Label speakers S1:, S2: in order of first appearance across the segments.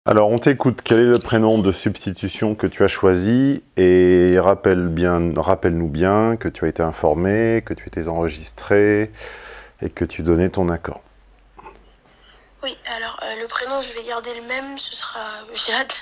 S1: Alors, on t'écoute. Quel est le prénom de substitution que tu as choisi? Et rappelle-nous bien que tu as été informé, que tu étais enregistré et que tu donnais ton accord.
S2: Oui, alors le prénom, je vais garder le même, ce sera Jade.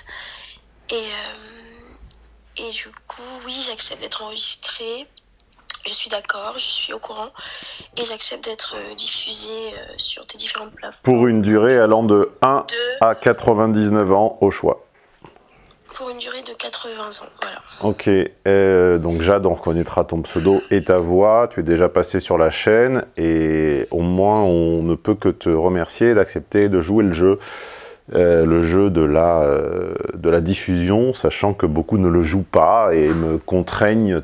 S2: Et du coup, oui, j'accepte d'être enregistrée. Je suis d'accord, je suis au courant. Et j'accepte d'être diffusée sur tes différentes plateformes.
S1: Pour une durée allant de 1 à 99 ans au choix.
S2: Pour une durée de 80 ans, voilà.
S1: Ok, donc Jade, on reconnaîtra ton pseudo et ta voix. Tu es déjà passé sur la chaîne et au moins on ne peut que te remercier d'accepter de jouer le jeu de la diffusion, sachant que beaucoup ne le jouent pas et me contraignent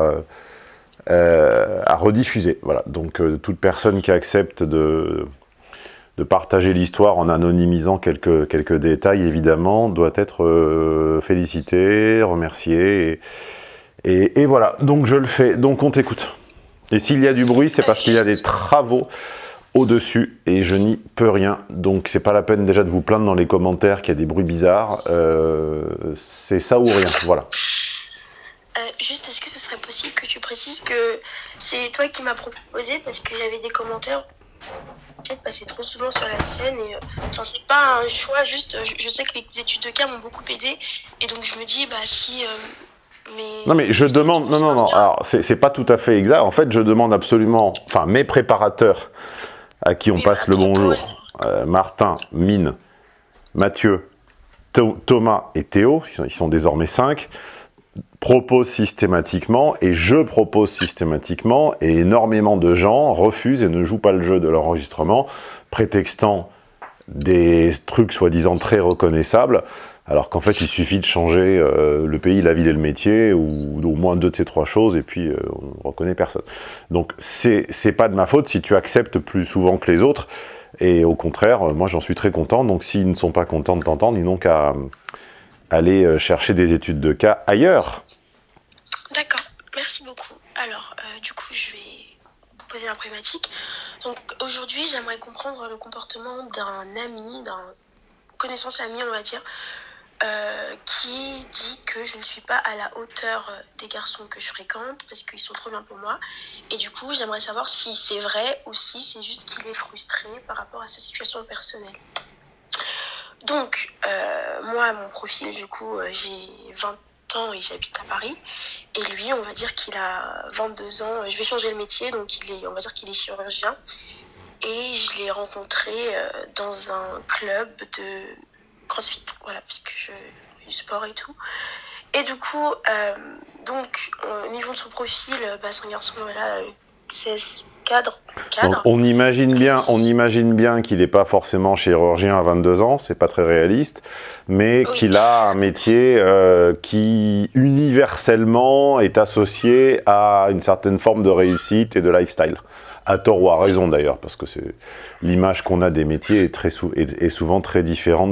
S1: à rediffuser. Voilà, donc toute personne qui accepte de partager l'histoire en anonymisant quelques détails, évidemment, doit être félicité, remercié. Et voilà, donc je le fais, donc on t'écoute. Et s'il y a du bruit, c'est parce qu'il y a des travaux au-dessus, et je n'y peux rien. Donc c'est pas la peine déjà de vous plaindre dans les commentaires qu'il y a des bruits bizarres. C'est ça ou rien, voilà.
S2: Juste, est-ce que ce serait possible que tu précises que c'est toi qui m'as proposé, parce qu'il y avait des commentaires passer trop souvent sur la chaîne et c'est pas un choix, juste je sais que les études de cas m'ont beaucoup aidé et donc je me dis bah si
S1: non mais je demande, non, alors c'est pas tout à fait exact, en fait je demande absolument, enfin mes préparateurs à qui on passe le bonjour, Martin, Mine, Mathieu, Thomas et Théo, ils sont désormais 5, propose systématiquement, et je propose systématiquement, et énormément de gens refusent et ne jouent pas le jeu de l'enregistrement, prétextant des trucs soi-disant très reconnaissables, alors qu'en fait il suffit de changer le pays, la ville et le métier, ou au moins 2 de ces 3 choses, et puis on ne reconnaît personne. Donc c'est pas de ma faute si tu acceptes plus souvent que les autres, et au contraire, moi j'en suis très content, donc s'ils ne sont pas contents de t'entendre, ils n'ont qu'à aller chercher des études de cas ailleurs.
S2: D'accord, merci beaucoup. Alors, du coup, je vais poser la problématique. Donc, aujourd'hui, j'aimerais comprendre le comportement d'un ami, d'un connaissance ami, on va dire, qui dit que je ne suis pas à la hauteur des garçons que je fréquente parce qu'ils sont trop bien pour moi. Et du coup, j'aimerais savoir si c'est vrai ou si c'est juste qu'il est frustré par rapport à sa situation personnelle. Donc, moi, mon profil, du coup, j'ai 20 ans et j'habite à Paris. Et lui, on va dire qu'il a 22 ans. Je vais changer le métier, donc on va dire qu'il est chirurgien. Et je l'ai rencontré dans un club de CrossFit, voilà, parce que je fais du sport et tout. Et du coup, au niveau de son profil, c'est un garçon, voilà, 16 cadre.
S1: Donc, on imagine bien qu'il n'est pas forcément chirurgien à 22 ans, c'est pas très réaliste, mais oui, qu'il a un métier qui universellement est associé à une certaine forme de réussite et de lifestyle. À tort ou à raison d'ailleurs, parce que l'image qu'on a des métiers est souvent très différente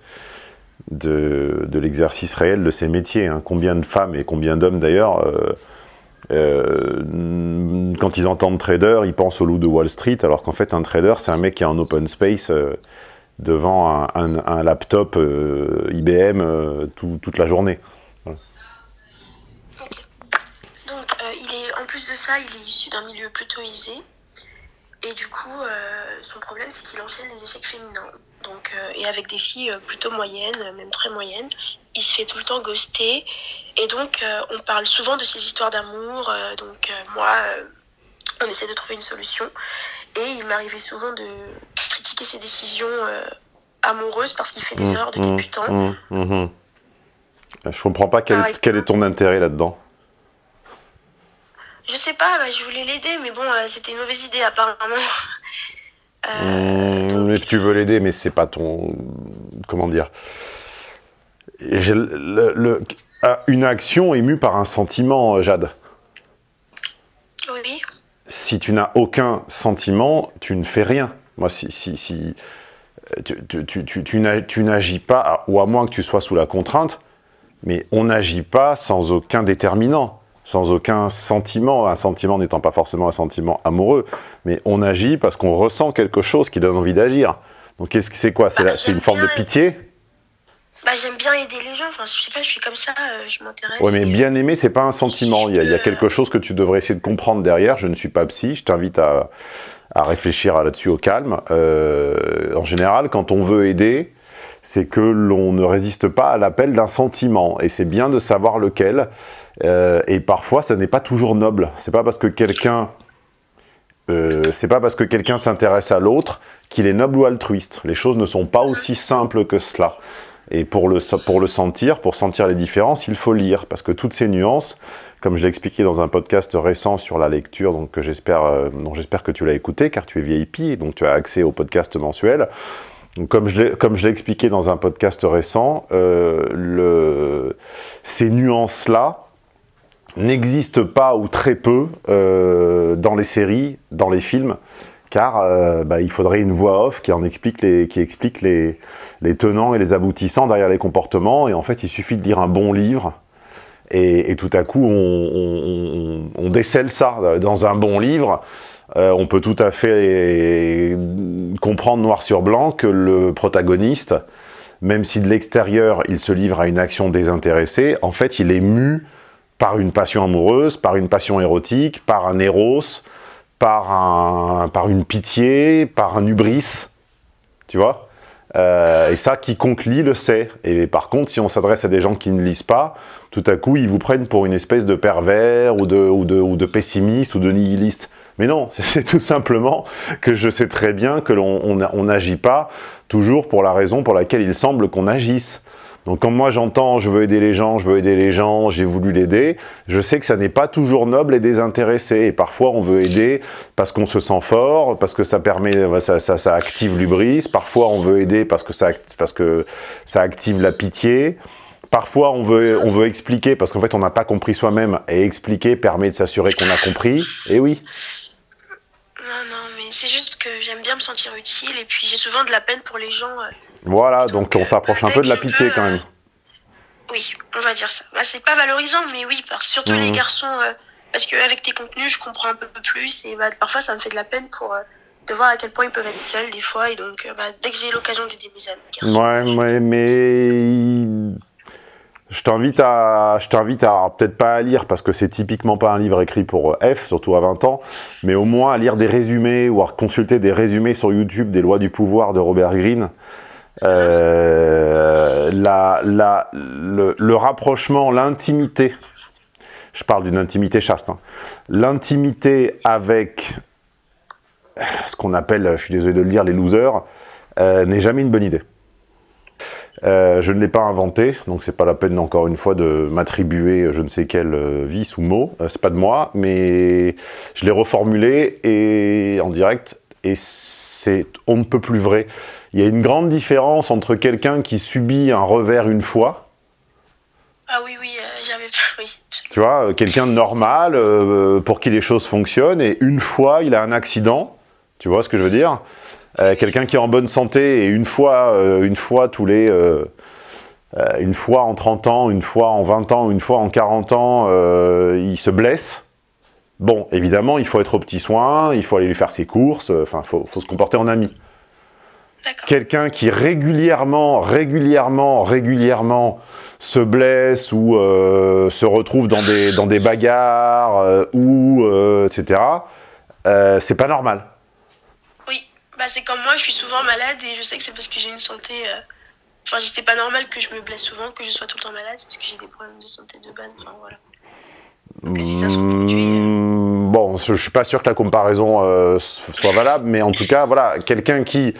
S1: de l'exercice réel de ces métiers. Hein. Combien de femmes et combien d'hommes d'ailleurs quand ils entendent trader, ils pensent au loup de Wall Street, alors qu'en fait un trader c'est un mec qui est en open space devant un laptop IBM toute la journée. Voilà.
S2: Okay. Donc en plus de ça, il est issu d'un milieu plutôt aisé et du coup son problème c'est qu'il enchaîne les échecs féminins. Donc, et avec des filles plutôt moyennes, même très moyennes, il se fait tout le temps ghoster. Et donc, on parle souvent de ces histoires d'amour. Moi, on essaie de trouver une solution. Et il m'arrivait souvent de critiquer ses décisions amoureuses parce qu'il fait des erreurs de débutant.
S1: Je comprends pas quel est ton intérêt là-dedans.
S2: Je sais pas, je voulais l'aider, mais bon, c'était une mauvaise idée apparemment.
S1: Mais tu veux l'aider, mais c'est pas ton... Comment dire, une action émue par un sentiment, Jade.
S2: Oui.
S1: Si tu n'as aucun sentiment, tu ne fais rien. Moi, tu n'agis pas, ou à moins que tu sois sous la contrainte, mais on n'agit pas sans aucun déterminant. Sans aucun sentiment, un sentiment n'étant pas forcément un sentiment amoureux, mais on agit parce qu'on ressent quelque chose qui donne envie d'agir. Donc c'est quoi? C'est une forme de pitié?
S2: Bah, j'aime bien aider les gens, enfin, je sais pas, je suis comme ça, je m'intéresse.
S1: Ouais, mais bien aimer, c'est pas un sentiment. Il y a quelque chose que tu devrais essayer de comprendre derrière. Je ne suis pas psy, je t'invite à réfléchir là-dessus au calme. En général, quand on veut aider, c'est que l'on ne résiste pas à l'appel d'un sentiment. Et c'est bien de savoir lequel. Et parfois, ça n'est pas toujours noble. C'est pas parce que quelqu'un s'intéresse à l'autre qu'il est noble ou altruiste. Les choses ne sont pas aussi simples que cela. Et pour le sentir, pour sentir les différences, il faut lire. Parce que toutes ces nuances, comme je l'ai expliqué dans un podcast récent sur la lecture, donc dont j'espère que tu l'as écouté, car tu es VIP, et donc tu as accès au podcast mensuel. Donc, comme je l'ai expliqué dans un podcast récent, ces nuances-là n'existent pas ou très peu dans les séries, dans les films, car il faudrait une voix off qui explique les tenants et les aboutissants derrière les comportements, et en fait il suffit de lire un bon livre, et tout à coup on décèle ça. Dans un bon livre, on peut tout à fait comprendre noir sur blanc que le protagoniste, même si de l'extérieur il se livre à une action désintéressée, en fait il est mu par une passion amoureuse, par une passion érotique, par un éros, par une pitié, par un hubris, tu vois. Et ça, quiconque lit le sait. Et par contre, si on s'adresse à des gens qui ne lisent pas, tout à coup, ils vous prennent pour une espèce de pervers ou de pessimiste ou de nihiliste. Mais non, c'est tout simplement que je sais très bien que l'on n'agit pas toujours pour la raison pour laquelle il semble qu'on agisse. Donc quand moi j'entends « je veux aider les gens, j'ai voulu l'aider », je sais que ça n'est pas toujours noble et désintéressé. Et parfois on veut aider parce qu'on se sent fort, parce que ça active l'hubris. Parfois on veut aider parce que ça active la pitié. Parfois on veut expliquer parce qu'en fait on n'a pas compris soi-même. Et expliquer permet de s'assurer qu'on a compris. Et oui.
S2: Non, mais c'est juste que j'aime bien me sentir utile et puis j'ai souvent de la peine pour les gens.
S1: Voilà, donc on s'approche un peu de la pitié quand même.
S2: Oui, on va dire ça. Bah, c'est pas valorisant, mais oui, surtout les garçons, parce qu'avec tes contenus, je comprends un peu plus et parfois ça me fait de la peine de voir à quel point ils peuvent être seuls des fois. Et donc, dès que j'ai l'occasion d'aider mes amis garçons,
S1: ouais, mais je t'invite à peut-être pas à lire parce que c'est typiquement pas un livre écrit pour F, surtout à 20 ans, mais au moins à lire des résumés ou à consulter des résumés sur YouTube des lois du pouvoir de Robert Greene. Le rapprochement, l'intimité, je parle d'une intimité chaste, hein, l'intimité avec ce qu'on appelle, je suis désolé de le dire, les losers, n'est jamais une bonne idée. Je ne l'ai pas inventé, donc c'est pas la peine encore une fois de m'attribuer je ne sais quel vice ou mot, c'est pas de moi, mais je l'ai reformulé en direct, et on ne peut plus vrai. Il y a une grande différence entre quelqu'un qui subit un revers une fois.
S2: Ah oui, oui.
S1: Tu vois, quelqu'un de normal, pour qui les choses fonctionnent, et une fois, il a un accident. Tu vois ce que je veux dire? Quelqu'un qui est en bonne santé, et une fois en 30 ans, une fois en 20 ans, une fois en 40 ans, il se blesse. Bon, évidemment, il faut être aux petits soins, il faut aller lui faire ses courses, enfin, faut se comporter en ami. Quelqu'un qui régulièrement se blesse ou se retrouve dans des bagarres etc., c'est pas normal.
S2: Oui, c'est comme moi, je suis souvent malade et je sais que c'est parce que j'ai une santé... Enfin, c'est pas normal que je me blesse souvent, que je sois tout le temps malade, c'est parce que j'ai des problèmes de santé de base, enfin voilà.
S1: Bon, je suis pas sûr que la comparaison soit valable, mais en tout cas, voilà, quelqu'un qui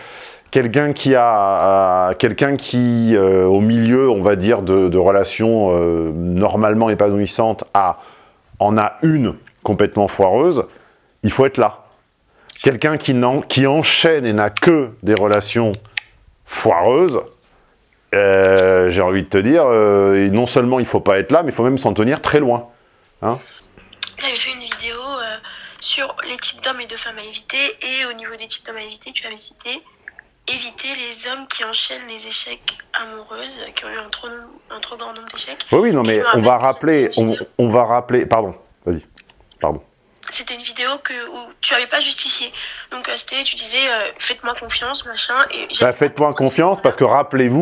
S1: au milieu, on va dire, de relations normalement épanouissantes, en a une complètement foireuse, il faut être là. Quelqu'un qui enchaîne et n'a que des relations foireuses, j'ai envie de te dire, non seulement il faut pas être là, mais il faut même s'en tenir très loin. Hein?
S2: J'avais fait une vidéo sur les types d'hommes et de femmes à éviter, et au niveau des types d'hommes à éviter, tu avais cité éviter les hommes qui enchaînent les échecs amoureuses, qui ont eu un trop grand nombre d'échecs.
S1: Oui, non, mais on va rappeler, pardon, vas-y, pardon.
S2: C'était une vidéo où tu n'avais pas justifié. Donc tu disais faites-moi confiance, machin.
S1: Faites-moi confiance parce que rappelez-vous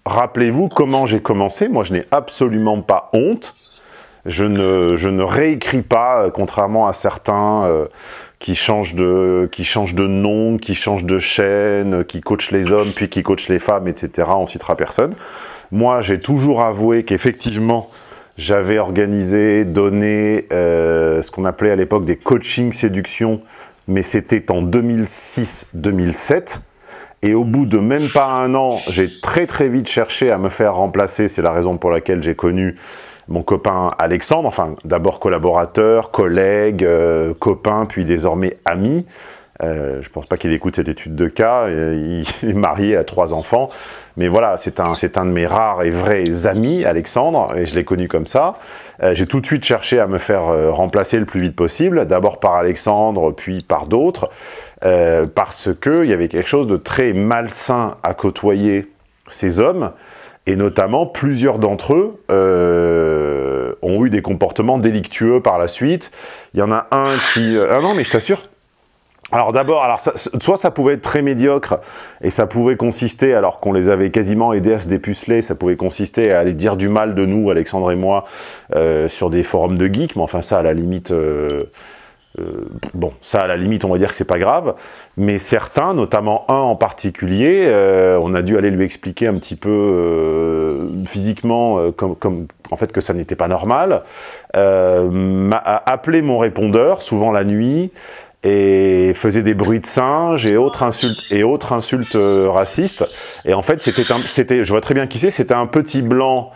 S1: rappelez-vous comment j'ai commencé. Moi, je n'ai absolument pas honte. Je ne réécris pas, contrairement à certains qui changent de nom, qui changent de chaîne, qui coachent les hommes, puis qui coachent les femmes, etc. On citera personne. Moi, j'ai toujours avoué qu'effectivement, j'avais organisé, donné ce qu'on appelait à l'époque des coachings séduction, mais c'était en 2006-2007. Et au bout de même pas un an, j'ai très vite cherché à me faire remplacer. C'est la raison pour laquelle j'ai connu mon copain Alexandre, enfin d'abord collaborateur, collègue, copain, puis désormais ami. Je pense pas qu'il écoute cette étude de cas, il est marié à 3 enfants, mais voilà, c'est un de mes rares et vrais amis, Alexandre, et je l'ai connu comme ça. J'ai tout de suite cherché à me faire remplacer le plus vite possible, d'abord par Alexandre, puis par d'autres, parce qu'il y avait quelque chose de très malsain à côtoyer ces hommes, et notamment plusieurs d'entre eux ont eu des comportements délictueux par la suite. Il y en a un qui... Ah non, mais je t'assure. Alors d'abord, soit ça pouvait être très médiocre et ça pouvait consister, alors qu'on les avait quasiment aidés à se dépuceler, ça pouvait consister à aller dire du mal de nous, Alexandre et moi, sur des forums de geeks, mais enfin ça à la limite... bon, ça à la limite on va dire que c'est pas grave, mais certains, notamment un en particulier, on a dû aller lui expliquer un petit peu physiquement comme en fait que ça n'était pas normal, a appelé mon répondeur, souvent la nuit, et faisait des bruits de singe et autres insultes racistes. Et en fait, je vois très bien qui c'est, c'était un petit blanc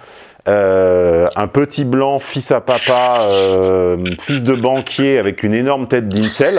S1: fils à papa, fils de banquier avec une énorme tête d'incel,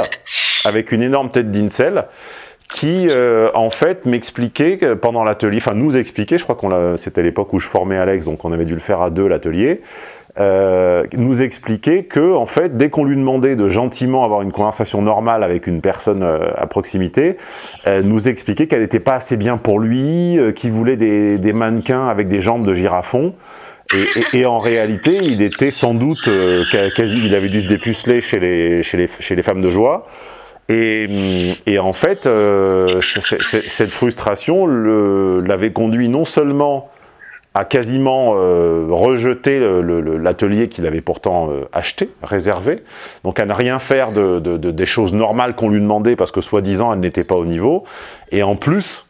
S1: qui en fait m'expliquait que pendant l'atelier, enfin nous expliquait, je crois c'était l'époque où je formais Alex, donc on avait dû le faire à 2 l'atelier, nous expliquait que en fait dès qu'on lui demandait de gentiment avoir une conversation normale avec une personne à proximité, nous expliquait qu'elle n'était pas assez bien pour lui, qu'il voulait des mannequins avec des jambes de girafon. Et en réalité, il était sans doute il avait dû se dépuceler chez les femmes de joie. Et en fait, cette frustration l'avait conduit non seulement à quasiment rejeter l'atelier qu'il avait pourtant acheté, réservé, donc à ne rien faire des choses normales qu'on lui demandait parce que soi-disant elle n'était pas au niveau, et en plus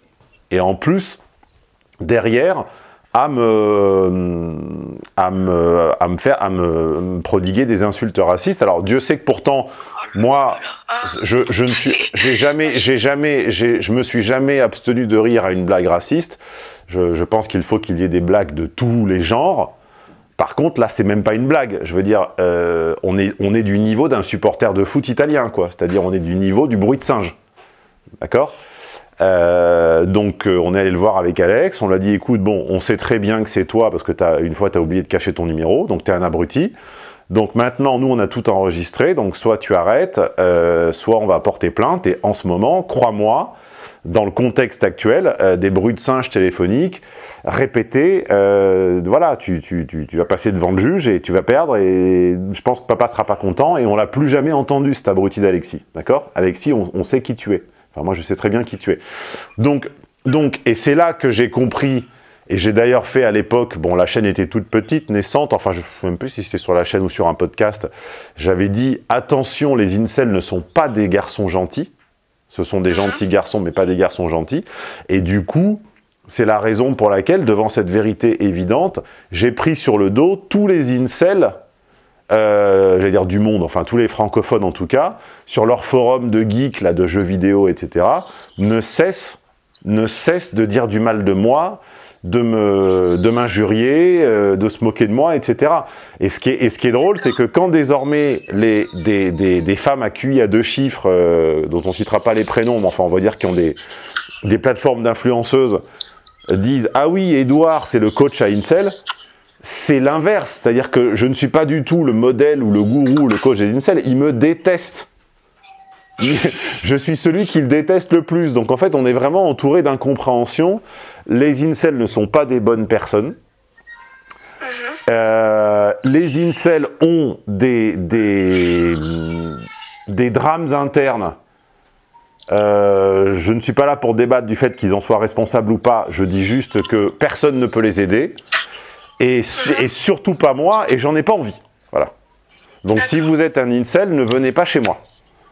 S1: derrière à me prodiguer des insultes racistes. Alors Dieu sait que pourtant moi je me suis jamais abstenu de rire à une blague raciste. Je pense qu'il faut qu'il y ait des blagues de tous les genres. Par contre, là, c'est même pas une blague. Je veux dire, on est du niveau d'un supporter de foot italien, quoi. C'est-à-dire, on est du niveau du bruit de singe. D'accord ? Donc, on est allé le voir avec Alex. On lui a dit, écoute, bon, on sait très bien que c'est toi, parce que une fois, tu as oublié de cacher ton numéro, donc tu es un abruti. Donc maintenant, nous, on a tout enregistré. Donc, soit tu arrêtes, soit on va porter plainte. Et en ce moment, crois-moi, dans le contexte actuel, des bruits de singe téléphoniques répétés, voilà, tu vas passer devant le juge et tu vas perdre, et je pense que papa sera pas content, et on l'a plus jamais entendu, cet abruti d'Alexis, d'accord? Alexis, on sait qui tu es. Enfin, moi, je sais très bien qui tu es. Donc et c'est là que j'ai compris, et j'ai d'ailleurs fait à l'époque, bon, la chaîne était toute petite, naissante, enfin, je ne sais même plus si c'était sur la chaîne ou sur un podcast, j'avais dit, attention, les incels ne sont pas des garçons gentils. Ce sont des gentils garçons, mais pas des garçons gentils. Et du coup, c'est la raison pour laquelle, devant cette vérité évidente, j'ai pris sur le dos tous les incels, j'allais dire du monde, enfin tous les francophones en tout cas, sur leur forum de geeks, là, de jeux vidéo, etc., ne cessent de dire du mal de moi, de m'injurier, de se moquer de moi, etc. Et ce qui est drôle, c'est que quand désormais des femmes à QI à 2 chiffres, dont on ne citera pas les prénoms, mais enfin on va dire qui ont des plateformes d'influenceuses, disent « Ah oui, Edouard, c'est le coach à incel », c'est l'inverse. C'est-à-dire que je ne suis pas du tout le modèle ou le gourou ou le coach des incels, ils me détestent. Je suis celui qu'ils détestent le plus. Donc en fait, on est vraiment entouré d'incompréhension. Les incels ne sont pas des bonnes personnes. Les incels ont des drames internes Je ne suis pas là pour débattre du fait qu'ils en soient responsables ou pas. Je dis juste que personne ne peut les aider. Et surtout pas moi, et j'en ai pas envie. Voilà. Donc si vous êtes un incel, ne venez pas chez moi.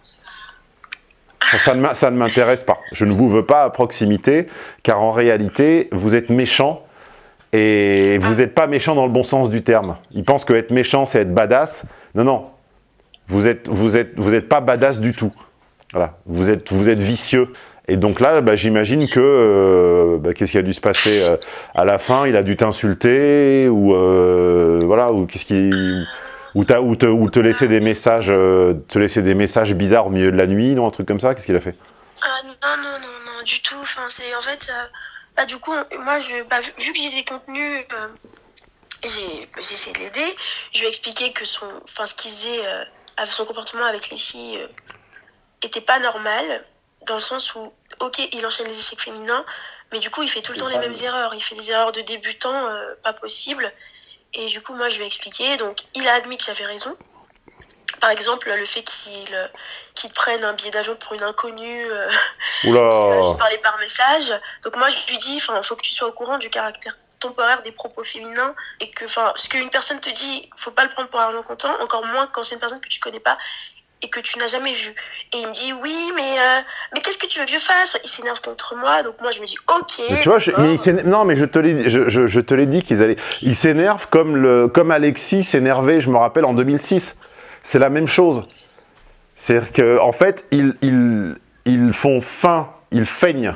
S1: Ça ne m'intéresse pas. Je ne vous veux pas à proximité, car en réalité, vous êtes méchant. Et vous n'êtes pas méchant dans le bon sens du terme. Ils pensent que être méchant, c'est être badass. Non, non. Vous êtes pas badass du tout. Voilà. Vous êtes vicieux. Et donc là, bah, j'imagine que qu'est-ce qui a dû se passer à la fin? Il a dû t'insulter ou voilà, ou qu'est-ce qui, ou te laisser des messages, bizarres au milieu de la nuit, non, un truc comme ça. Qu'est-ce qu'il a fait?
S2: Non, du tout. Enfin, c'est en fait. Bah, du coup, moi, vu que j'ai des contenus, j'ai essayé de l'aider. Je lui ai expliqué que ce qu'il faisait, son comportement avec les filles était pas normal, dans le sens où, ok, il enchaîne les échecs féminins, mais du coup, il fait tout le temps les mêmes erreurs. Il fait des erreurs de débutant, pas possible. Et du coup, moi, je lui ai expliqué. Donc, il a admis que j'avais raison. Par exemple, le fait qu'il prenne un billet d'avion pour une inconnue, qui parlait par message. Donc moi, je lui dis, il faut que tu sois au courant du caractère temporaire des propos féminins et que, ce qu'une personne te dit, faut pas le prendre pour argent comptant, encore moins quand c'est une personne que tu connais pas et que tu n'as jamais vue. Et il me dit, oui, mais qu'est-ce que tu veux que je fasse? Il s'énerve contre moi, donc moi je me dis, ok.
S1: Mais tu vois, non, mais je te l'ai dit qu'ils allaient. Ils s'énervent comme Alexis s'énervait, je me rappelle, en 2006. C'est la même chose. C'est-à-dire qu'en fait, ils feignent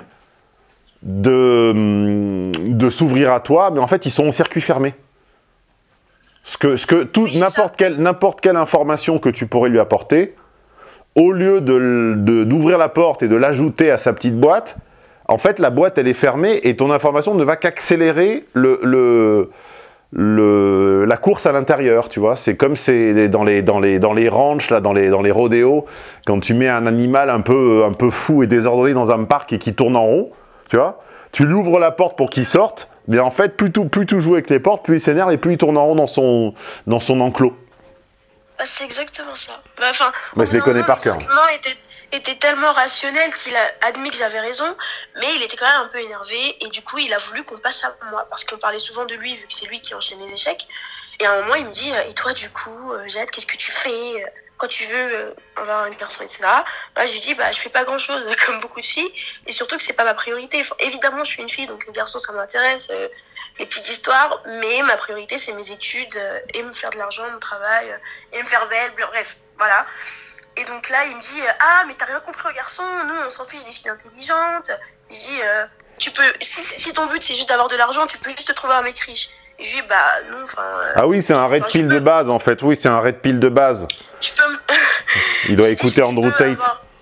S1: de s'ouvrir à toi, mais en fait, ils sont en circuit fermé. N'importe quelle information que tu pourrais lui apporter, au lieu d'ouvrir la porte et de l'ajouter à sa petite boîte, en fait, la boîte, elle est fermée et ton information ne va qu'accélérer la course à l'intérieur, tu vois. C'est comme c'est dans les ranchs, là, dans les rodéos, quand tu mets un animal un peu fou et désordonné dans un parc et qui tourne en rond, tu vois. Tu lui ouvres la porte pour qu'il sorte, mais en fait, plus tu joues avec les portes, plus il s'énerve et plus il tourne en rond dans son enclos.
S2: C'est exactement ça.
S1: Je les connais par cœur.
S2: Était tellement rationnel qu'il a admis que j'avais raison, mais il était quand même un peu énervé et du coup il a voulu qu'on passe à moi parce qu'on parlait souvent de lui vu que c'est lui qui enchaîne les échecs. Et à un moment il me dit et toi du coup Jade, qu'est-ce que tu fais quand tu veux avoir une personne, etc. Là je lui dis je fais pas grand chose comme beaucoup de filles et surtout que c'est pas ma priorité. Évidemment je suis une fille donc les garçons ça m'intéresse, les petites histoires, mais ma priorité c'est mes études et me faire de l'argent, mon travail et me faire belle, bref, voilà. Et donc là, il me dit mais t'as rien compris aux garçons, nous on s'en fiche des filles intelligentes. Je dis tu peux, si ton but c'est juste d'avoir de l'argent, tu peux juste te trouver un mec riche. Et je dis non,
S1: ah oui, c'est un red pill de base en fait, oui, c'est un red pill de base. Il doit écouter Andrew Tate.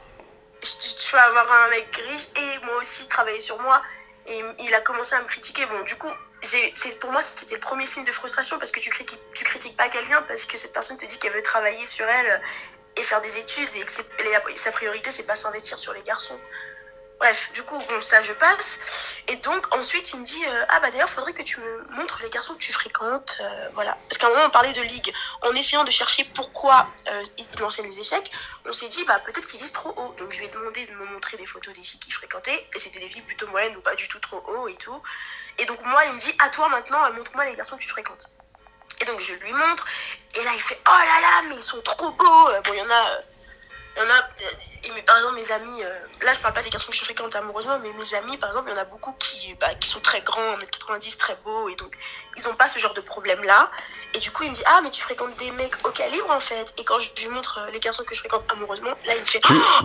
S2: Je peux avoir un mec riche et moi aussi travailler sur moi. Et il a commencé à me critiquer. Bon, du coup, pour moi, c'était le premier signe de frustration parce que tu critiques pas quelqu'un parce que cette personne te dit qu'elle veut travailler sur elle et faire des études et que sa priorité c'est pas s'investir sur les garçons. Bref, du coup, ça je passe. Et donc ensuite il me dit d'ailleurs faudrait que tu me montres les garçons que tu fréquentes, voilà. Parce qu'à un moment on parlait de ligue, en essayant de chercher pourquoi il enchaîne les échecs, on s'est dit peut-être qu'ils disent trop haut. Donc je lui ai demandé de me montrer des photos des filles qu'il fréquentait et c'était des filles plutôt moyennes ou pas du tout trop haut et tout. Et donc moi il me dit à toi maintenant montre-moi les garçons que tu fréquentes. Et donc je lui montre, et là il fait oh là là, mais ils sont trop beaux. Bon, il y en a, par exemple mes amis, là je parle pas des garçons que je fréquente amoureusement, mais mes amis par exemple, il y en a beaucoup qui sont très grands, 1m90, très beaux, et donc ils ont pas ce genre de problème là. Et du coup il me dit mais tu fréquentes des mecs au calibre en fait. Et quand je lui montre les garçons que je fréquente amoureusement, là il me fait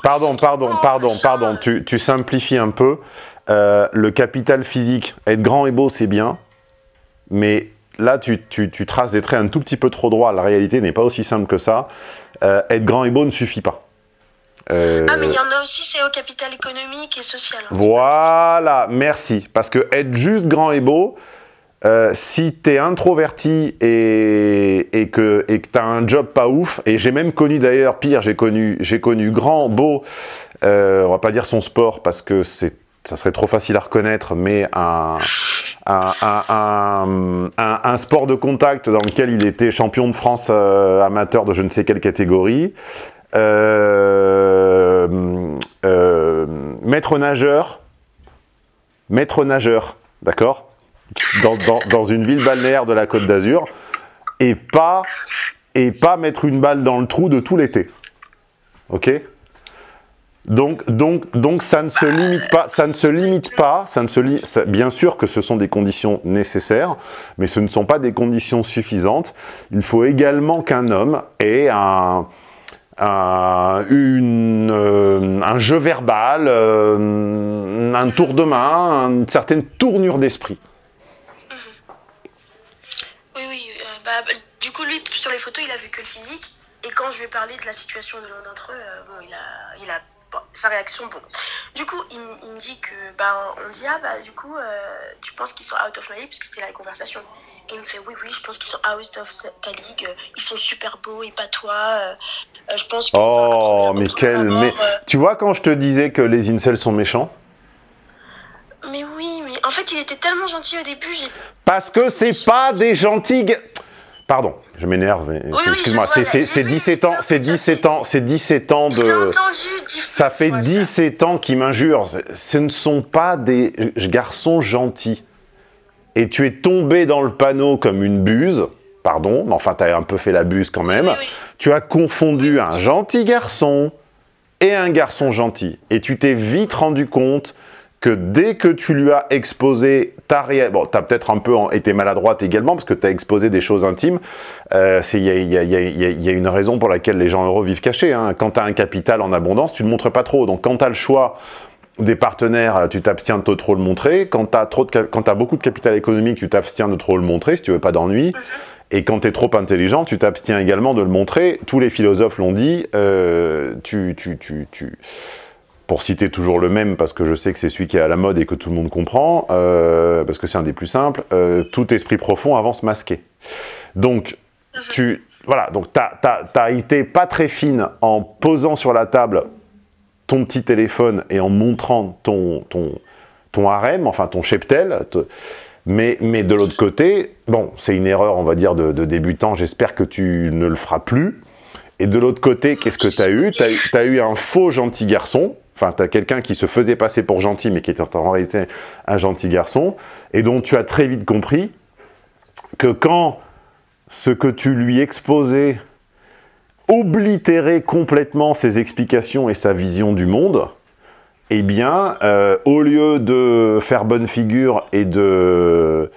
S1: pardon, tu simplifies un peu. Le capital physique, être grand et beau c'est bien, mais là, tu traces des traits un tout petit peu trop droits. La réalité n'est pas aussi simple que ça. Être grand et beau ne suffit pas.
S2: Mais il y en a aussi, c'est au capital économique et social.
S1: Voilà, merci. Parce que être juste grand et beau, si t'es introverti et que t'as un job pas ouf, et j'ai même connu d'ailleurs, pire, j'ai connu grand, beau, on va pas dire son sport parce que ça serait trop facile à reconnaître, mais un sport de contact dans lequel il était champion de France amateur de je ne sais quelle catégorie, maître nageur, d'accord, dans une ville balnéaire de la Côte d'Azur, et pas mettre une balle dans le trou de tout l'été. Ok? Donc, ça ne se limite pas, bien sûr que ce sont des conditions nécessaires, mais ce ne sont pas des conditions suffisantes. Il faut également qu'un homme ait un jeu verbal, un tour de main, une certaine tournure d'esprit.
S2: Oui, du coup, lui, sur les photos, il a vu que le physique. Et quand je lui ai parlé de la situation de l'un d'entre eux, bon, il a sa réaction, bon. Du coup, il me dit que, on dit, du coup, tu penses qu'ils sont out of my league, parce que c'était la conversation. Et il me fait, oui, je pense qu'ils sont out of ta ligue, ils sont super beaux, et pas toi, je pense que...
S1: Oh, mais tu vois quand je te disais que les incels sont méchants?
S2: Mais oui, mais en fait, il était tellement gentil au début,
S1: Parce que c'est pas des gentils... Pardon, je m'énerve, excuse-moi, c'est 17 ans, c'est 17 ans de... Ça fait 17 ans qu'ils m'injurent, ce ne sont pas des garçons gentils. Et tu es tombé dans le panneau comme une buse, pardon, mais enfin, tu as un peu fait la buse quand même. Oui. Tu as confondu un gentil garçon et un garçon gentil. Et tu t'es vite rendu compte que dès que tu lui as exposé ta réalité... Bon, tu as peut-être un peu été maladroite également, parce que tu as exposé des choses intimes. Il y a une raison pour laquelle les gens heureux vivent cachés. Hein. Quand tu as un capital en abondance, tu ne le montres pas trop. Donc quand tu as le choix des partenaires, tu t'abstiens de trop le montrer. Quand tu as beaucoup de capital économique, tu t'abstiens de trop le montrer, si tu veux pas d'ennui. Et quand tu es trop intelligent, tu t'abstiens également de le montrer. Tous les philosophes l'ont dit, pour citer toujours le même, parce que je sais que c'est celui qui est à la mode et que tout le monde comprend, parce que c'est un des plus simples, tout esprit profond avance masqué. Donc, voilà, donc t'as été pas très fine en posant sur la table ton petit téléphone et en montrant ton harem, enfin ton cheptel, mais de l'autre côté, bon, c'est une erreur, on va dire, de débutant, j'espère que tu ne le feras plus. Et de l'autre côté, qu'est-ce que tu as eu? Tu as eu un faux gentil garçon. Enfin, tu as quelqu'un qui se faisait passer pour gentil, mais qui était en réalité un gentil garçon, et dont tu as très vite compris que quand ce que tu lui exposais oblitérait complètement ses explications et sa vision du monde, eh bien, au lieu de faire bonne figure et de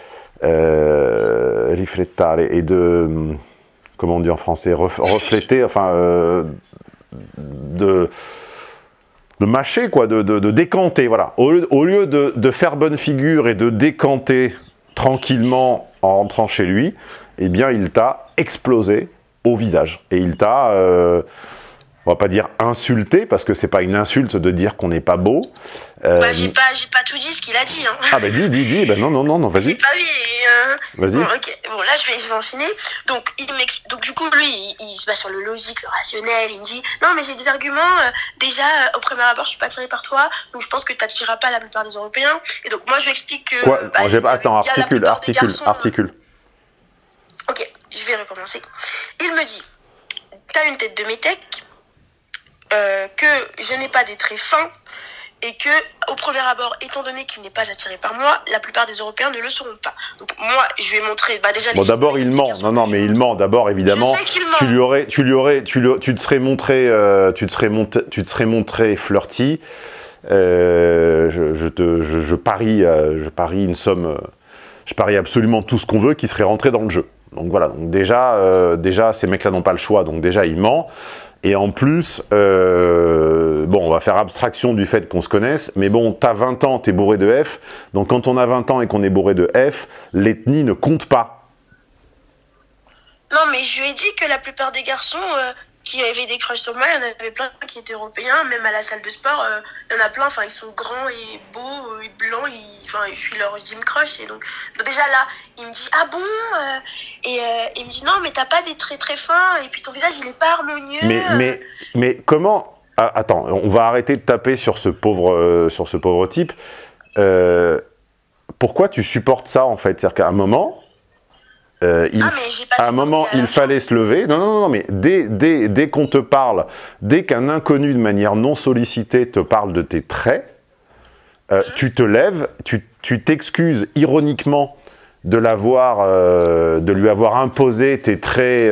S1: riflettare et de, comment on dit en français, refléter, enfin, de mâcher, quoi, de décanter, voilà. Au lieu de faire bonne figure et de décanter tranquillement en rentrant chez lui, eh bien, il t'a explosé au visage. Et il t'a, on va pas dire insulté, parce que c'est pas une insulte de dire qu'on n'est pas beau.
S2: J'ai pas tout dit ce qu'il a dit. Hein.
S1: Ah bah dis, bah non, vas-y.
S2: J'ai pas vu.
S1: Vas-y.
S2: Bon, ok. Bon, là je vais enchaîner. Donc du coup lui, il se base sur le logique, le rationnel. Il me dit non mais j'ai des arguments. Déjà au premier abord je suis pas attiré par toi, donc je pense que t'attireras pas la plupart des Européens. Et donc moi je lui explique que.
S1: Quoi attends, articule.
S2: Ok, je vais recommencer. Il me dit t'as une tête de métèque, que je n'ai pas des traits fins. Et que, au premier abord, étant donné qu'il n'est pas attiré par moi, la plupart des Européens ne le seront pas. Donc moi, je vais montrer, déjà...
S1: Bon, d'abord, il ment. Non, mais il ment. D'abord, évidemment, tu te serais montré flirty. Je parie une somme... Je parie absolument tout ce qu'on veut qui serait rentré dans le jeu. Donc voilà. Donc déjà, ces mecs-là n'ont pas le choix. Donc déjà, il ment. Et en plus, bon, on va faire abstraction du fait qu'on se connaisse, mais bon, t'as 20 ans, t'es bourré de F, donc quand on a 20 ans et qu'on est bourré de F, l'ethnie ne compte pas.
S2: Non, mais je lui ai dit que la plupart des garçons qui avaient des crushs sur moi, il y en avait plein qui étaient européens, même à la salle de sport, il y en a plein, enfin, ils sont grands et beaux et blancs, je suis leur gym crush, et donc déjà là, il me dit, ah bon et il me dit, non, mais t'as pas des traits très fins, et puis ton visage, il est pas harmonieux.
S1: Mais comment... Ah, attends, on va arrêter de taper sur ce pauvre type. Pourquoi tu supportes ça, en fait? C'est-à-dire qu'à un moment, À un moment, il fallait se lever. Non, non, non, mais dès qu'on te parle, dès qu'un inconnu de manière non sollicitée te parle de tes traits, tu te lèves, tu t'excuses ironiquement de lui avoir imposé tes traits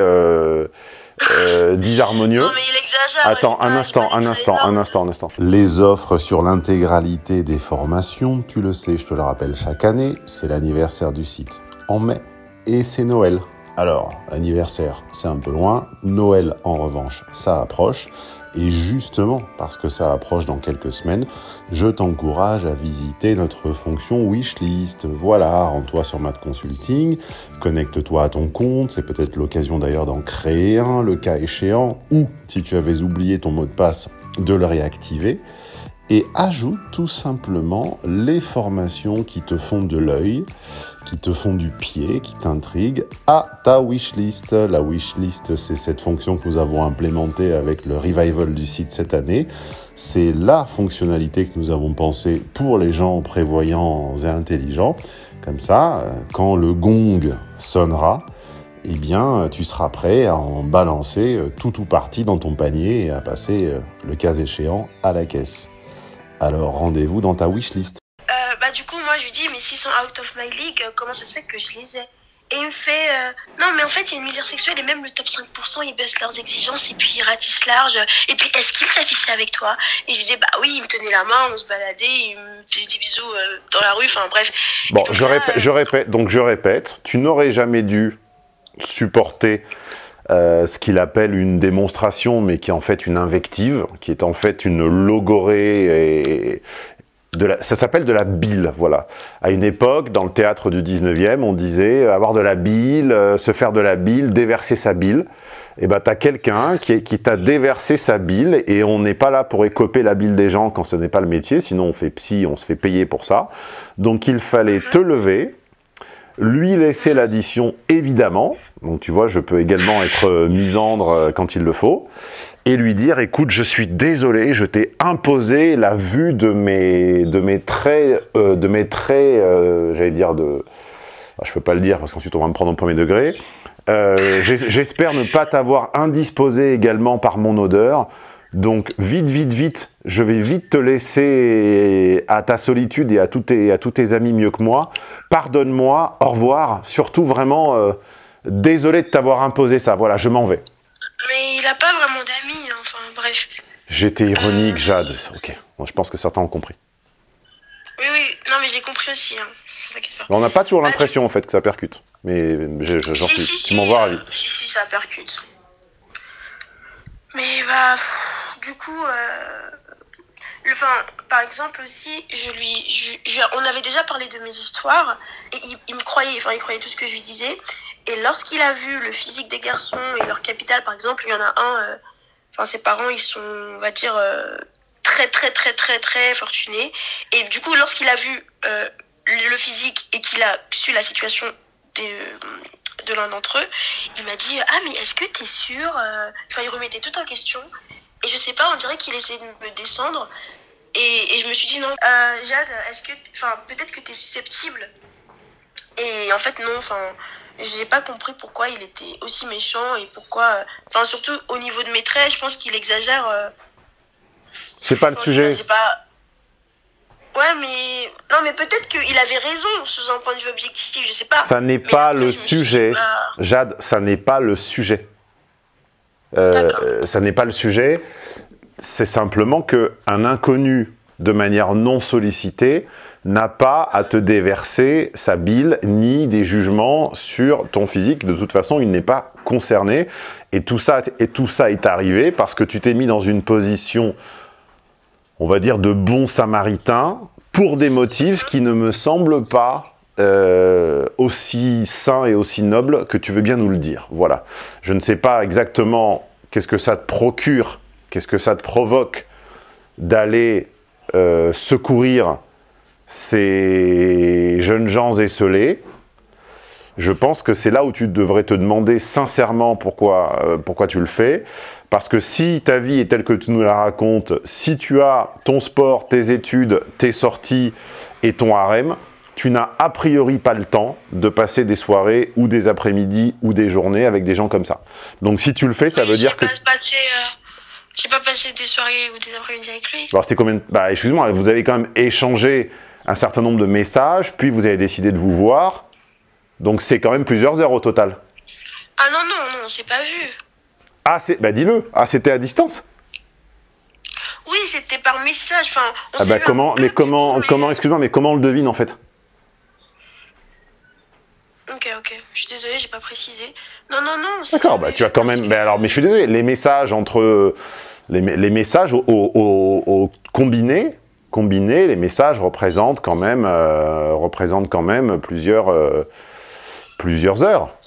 S1: disharmonieux.
S2: Non, mais il exagère.
S1: Attends, un instant. Les offres sur l'intégralité des formations, tu le sais, je te le rappelle chaque année, c'est l'anniversaire du site en mai et c'est Noël. Alors, l'anniversaire, c'est un peu loin. Noël, en revanche, ça approche. Et justement, parce que ça approche dans quelques semaines, je t'encourage à visiter notre fonction wishlist. Voilà, rends-toi sur Math Consulting, connecte-toi à ton compte, c'est peut-être l'occasion d'ailleurs d'en créer un, le cas échéant, ou si tu avais oublié ton mot de passe, de le réactiver. Et ajoute tout simplement les formations qui te font de l'œil, qui te font du pied, qui t'intriguent, à ta wishlist. La wishlist, c'est cette fonction que nous avons implémentée avec le revival du site cette année. C'est la fonctionnalité que nous avons pensée pour les gens prévoyants et intelligents. Comme ça, quand le gong sonnera, eh bien, tu seras prêt à en balancer tout ou partie dans ton panier et à passer, le cas échéant, à la caisse. Alors, rendez-vous dans ta wishlist.
S2: Du coup, moi, je lui dis, mais s'ils sont out of my league, comment ça se fait que je les ai? Et il me fait, non, mais en fait, il y a une misère sexuelle et même le top 5%, ils baissent leurs exigences et puis ils ratissent large. Et puis, est-ce qu'il s'affichait avec toi? Et je disais, bah oui, il me tenait la main, on se baladait, il me faisait des bisous dans la rue, enfin bref.
S1: Bon, donc, je répète, tu n'aurais jamais dû supporter ce qu'il appelle une démonstration, mais qui est en fait une invective, qui est en fait une logorée ça s'appelle de la bile, voilà. À une époque, dans le théâtre du 19e, on disait avoir de la bile, se faire de la bile, déverser sa bile. Et ben, t'as quelqu'un qui t'a déversé sa bile, et on n'est pas là pour écoper la bile des gens quand ce n'est pas le métier, sinon on fait psy, on se fait payer pour ça. Donc il fallait te lever, lui laisser l'addition, évidemment. Donc tu vois, je peux également être misandre quand il le faut. Et lui dire, écoute, je suis désolé, je t'ai imposé la vue de mes traits, j'allais dire je peux pas le dire parce qu'ensuite on va me prendre au premier degré. J'espère ne pas t'avoir indisposé également par mon odeur. Donc vite, je vais vite te laisser à ta solitude et à tous tes amis mieux que moi. Pardonne-moi, au revoir. Surtout vraiment, désolé de t'avoir imposé ça. Voilà, je m'en vais.
S2: Mais il a pas vraiment d'amis, enfin bref.
S1: J'étais ironique, Jade. Ok, bon, je pense que certains ont compris.
S2: Oui, non mais j'ai compris aussi. Hein.
S1: On n'a pas toujours l'impression en fait que ça percute. Mais j'en suis. Tu m'en vois ravi.
S2: Si, ça percute. Mais du coup, par exemple aussi, on avait déjà parlé de mes histoires et il me croyait, il croyait tout ce que je lui disais. Et lorsqu'il a vu le physique des garçons et leur capital, par exemple, il y en a un, ses parents, ils sont, on va dire, très fortunés. Et du coup, lorsqu'il a vu le physique et qu'il a su la situation de l'un d'entre eux, il m'a dit, ah, mais est-ce que t'es sûr? Il remettait tout en question. Et je sais pas, on dirait qu'il essayait de me descendre. Et je me suis dit, non, Jade, peut-être que t'es susceptible. Et en fait, non, j'ai pas compris pourquoi il était aussi méchant et pourquoi... surtout au niveau de mes traits, je pense qu'il exagère.
S1: C'est pas le sujet.
S2: Ouais, mais... Non, mais peut-être qu'il avait raison sous un point de vue objectif, je sais pas.
S1: Ça n'est pas le sujet. Jade, ça n'est pas le sujet. Ça n'est pas le sujet. C'est simplement qu'un inconnu, de manière non sollicitée, n'a pas à te déverser sa bile ni des jugements sur ton physique. De toute façon, il n'est pas concerné. Et tout ça est arrivé parce que tu t'es mis dans une position, on va dire, de bon samaritain pour des motifs qui ne me semblent pas aussi sains et aussi nobles que tu veux bien nous le dire. Voilà. Je ne sais pas exactement qu'est-ce que ça te procure, qu'est-ce que ça te provoque d'aller secourir ces jeunes gens esselés. Je pense que c'est là où tu devrais te demander sincèrement pourquoi tu le fais. Parce que si ta vie est telle que tu nous la racontes, si tu as ton sport, tes études, tes sorties et ton harem, tu n'as a priori pas le temps de passer des soirées ou des après-midi ou des journées avec des gens comme ça. Donc si tu le fais, ça veut dire que...
S2: J'ai pas passé des soirées ou des après-midi avec lui.
S1: Alors c'était combien de... Bah excuse-moi, vous avez quand même échangé un certain nombre de messages, puis vous avez décidé de vous voir. Donc c'est quand même plusieurs heures au total.
S2: Ah non, non, non, on s'est pas vu.
S1: Ah, bah dis-le. Ah, c'était à distance?
S2: Oui, c'était par message. Enfin,
S1: ah bah comment, excuse-moi, mais comment on le devine en fait?
S2: Ok, je suis désolée, j'ai pas précisé. Non, non, non.
S1: D'accord, bah tu as quand même... mais je suis désolé, les messages entre... Les messages combinés, les messages représentent quand même, plusieurs heures.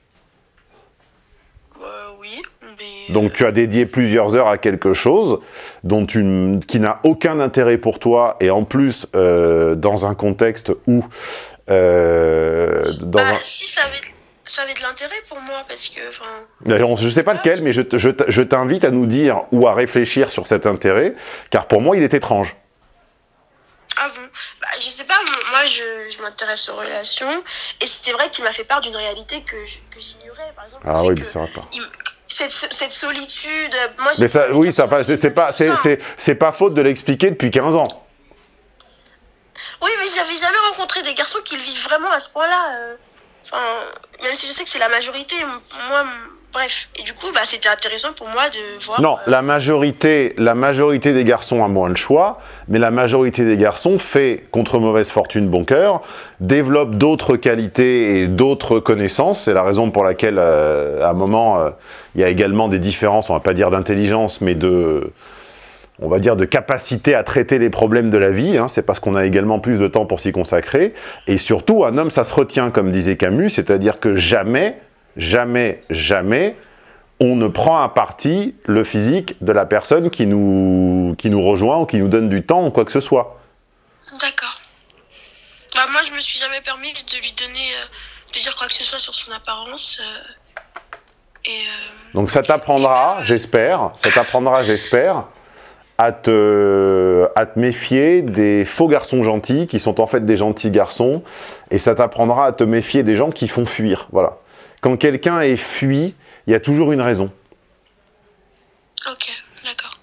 S2: Oui, mais...
S1: Donc tu as dédié plusieurs heures à quelque chose qui n'a aucun intérêt pour toi, et en plus dans un contexte où...
S2: si, ça avait de l'intérêt pour moi, parce que...
S1: Je ne sais pas lequel, mais je t'invite à nous dire ou à réfléchir sur cet intérêt, car pour moi il est étrange.
S2: Ah bon? Je sais pas, moi je m'intéresse aux relations, et c'est vrai qu'il m'a fait part d'une réalité que j'ignorais, par exemple.
S1: Ah oui, mais ça va pas.
S2: Cette solitude... Moi,
S1: mais ça, oui, c'est pas faute de l'expliquer depuis 15 ans.
S2: Oui, mais j'avais jamais rencontré des garçons qui le vivent vraiment à ce point-là. Même si je sais que c'est la majorité, moi, bref. Et du coup, c'était intéressant pour moi de voir...
S1: Non, la majorité des garçons a moins le choix, mais la majorité des garçons fait, contre mauvaise fortune, bon cœur, développe d'autres qualités et d'autres connaissances. C'est la raison pour laquelle, à un moment, il y a également des différences, on va pas dire d'intelligence, mais on va dire de capacité à traiter les problèmes de la vie, hein. C'est parce qu'on a également plus de temps pour s'y consacrer. Et surtout, un homme, ça se retient, comme disait Camus, c'est-à-dire que jamais, jamais, jamais, on ne prend à partie le physique de la personne qui nous rejoint ou qui nous donne du temps ou quoi que ce soit.
S2: D'accord. Moi, je me suis jamais permis de lui donner, de dire quoi que ce soit sur son apparence.
S1: Donc ça t'apprendra, j'espère, à te méfier des faux garçons gentils, qui sont en fait des gentils garçons, et ça t'apprendra à te méfier des gens qui font fuir, voilà. Quand quelqu'un est fui, il y a toujours une raison.
S2: Ok, d'accord.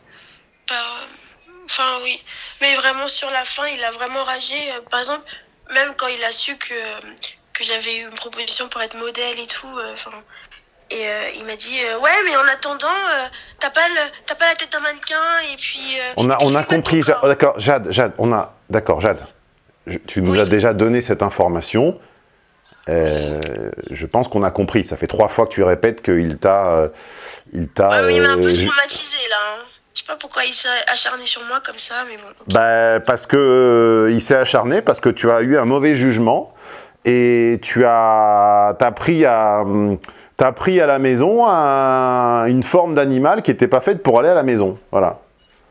S2: Oui. Mais vraiment, sur la fin, il a vraiment ragé. Par exemple, même quand il a su que j'avais eu une proposition pour être modèle et tout, il m'a dit ouais, mais en attendant t'as pas la tête d'un mannequin, et puis
S1: on a compris. D'accord, Jade, tu nous as déjà donné cette information. Je pense qu'on a compris. Ça fait 3 fois que tu répètes qu'il t'a
S2: il m'a un peu traumatisé là, hein. Je sais pas pourquoi il s'est acharné sur moi comme ça, mais bon, okay.
S1: Parce que il s'est acharné, parce que tu as eu un mauvais jugement, et t'as pris à la maison une forme d'animal qui n'était pas faite pour aller à la maison. Voilà.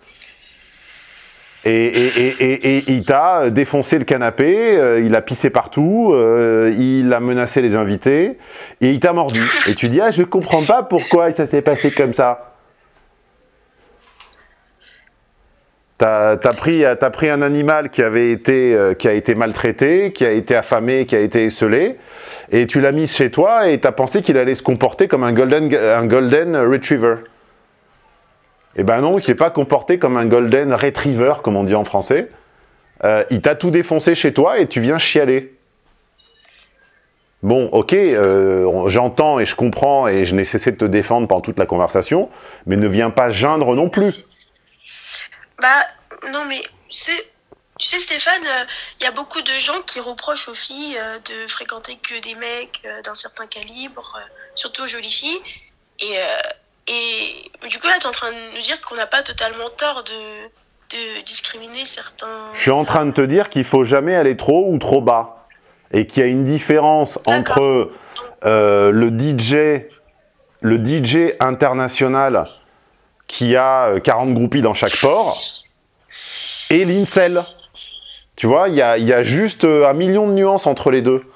S1: Et il t'a défoncé le canapé, il a pissé partout, il a menacé les invités, et il t'a mordu. Et tu dis, ah, je comprends pas pourquoi ça s'est passé comme ça. T'as pris un animal qui a été maltraité, qui a été affamé, qui a été esseulé, et tu l'as mis chez toi, et t'as pensé qu'il allait se comporter comme un golden retriever. Eh ben non, il s'est pas comporté comme un golden retriever, comme on dit en français. Il t'a tout défoncé chez toi, et tu viens chialer. Bon, ok, j'entends et je comprends, et je n'ai cessé de te défendre pendant toute la conversation, mais ne viens pas geindre non plus.
S2: Non, mais tu sais Stéphane, il y a beaucoup de gens qui reprochent aux filles de fréquenter que des mecs d'un certain calibre, surtout aux jolies filles, et du coup là, tu es en train de nous dire qu'on n'a pas totalement tort de discriminer certains...
S1: Je suis en train de te dire qu'il ne faut jamais aller trop haut ou trop bas, et qu'il y a une différence entre le DJ international qui a 40 groupies dans chaque port, et l'incel. Tu vois, il y a juste 1 million de nuances entre les deux.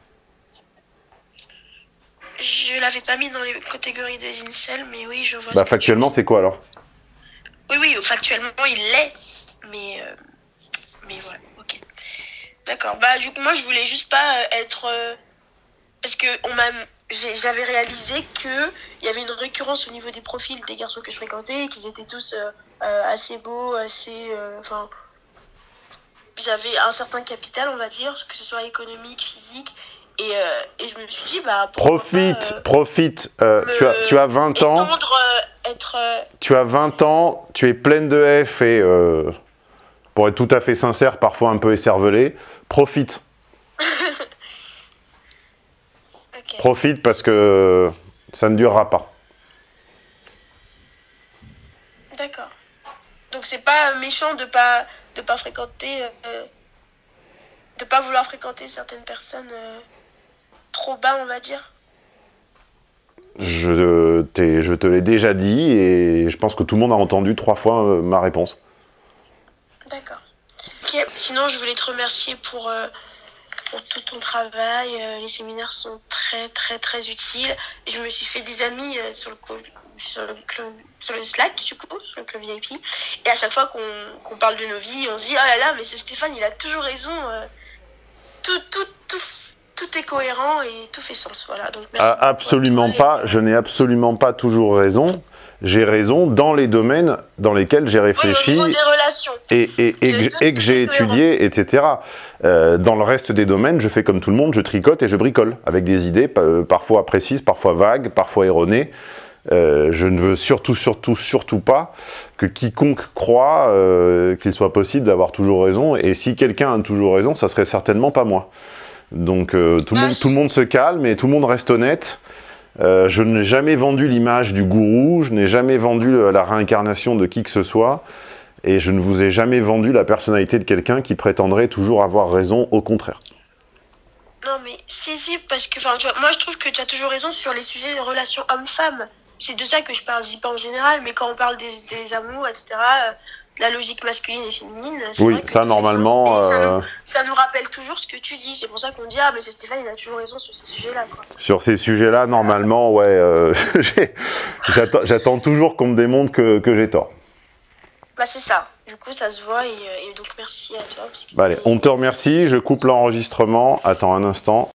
S2: Je l'avais pas mis dans les catégories des incels, mais oui, je vois...
S1: Factuellement, c'est quoi alors?
S2: Oui, factuellement, il l'est, mais voilà, ok. D'accord. Bah, du coup, moi, je voulais juste pas être... parce que j'avais réalisé qu'il y avait une récurrence au niveau des profils des garçons que je fréquentais, et qu'ils étaient tous assez beaux, assez... Enfin, ils avaient un certain capital, on va dire, que ce soit économique, physique. Et je me suis dit, bah, pourquoi pas,
S1: Profite. Tu as 20 ans.
S2: étendre,
S1: Tu as 20 ans, tu es pleine de F et, pour être tout à fait sincère, parfois un peu écervelé. Profite.
S2: Ok.
S1: Profite parce que ça ne durera pas.
S2: D'accord. Donc c'est pas méchant de pas fréquenter, de pas vouloir fréquenter certaines personnes trop bas, on va dire.
S1: Je te l'ai déjà dit et je pense que tout le monde a entendu 3 fois ma réponse.
S2: D'accord. Ok. Sinon, je voulais te remercier pour tout ton travail. Les séminaires sont très très très utiles. Je me suis fait des amis sur le Slack, du coup, sur le club VIP. Et à chaque fois qu'on parle de nos vies, on se dit, oh là là, mais c'est Stéphane, il a toujours raison. Tout est cohérent et tout fait sens. Voilà. Donc merci beaucoup
S1: Absolument pas. Je n'ai absolument pas toujours raison. J'ai raison dans les domaines dans lesquels j'ai réfléchi,
S2: oui, au niveau des relations.
S1: et que j'ai étudié, etc. Dans le reste des domaines, je fais comme tout le monde, je tricote et je bricole, avec des idées parfois précises, parfois vagues, parfois erronées. Je ne veux surtout pas que quiconque croit qu'il soit possible d'avoir toujours raison. Et si quelqu'un a toujours raison, ça serait certainement pas moi. Donc tout le monde se calme et tout le monde reste honnête. Je n'ai jamais vendu l'image du gourou, je n'ai jamais vendu la réincarnation de qui que ce soit, et je ne vous ai jamais vendu la personnalité de quelqu'un qui prétendrait toujours avoir raison, au contraire.
S2: Non mais si, parce que tu vois, moi je trouve que tu as toujours raison sur les sujets de relations hommes-femmes. C'est de ça que je parle, je dis pas en général, mais quand on parle des amours, etc., la logique masculine et féminine, c'est
S1: oui,
S2: vrai que
S1: ça normalement...
S2: ça nous rappelle toujours ce que tu dis. C'est pour ça qu'on dit, ah mais c'est Stéphane, il a toujours raison sur ces sujets-là.
S1: Sur ces sujets-là, normalement, ouais, j'attends toujours qu'on me démontre que j'ai tort.
S2: Bah c'est ça, du coup ça se voit, et donc merci à toi. Parce que
S1: allez, on te remercie, je coupe l'enregistrement, attends un instant.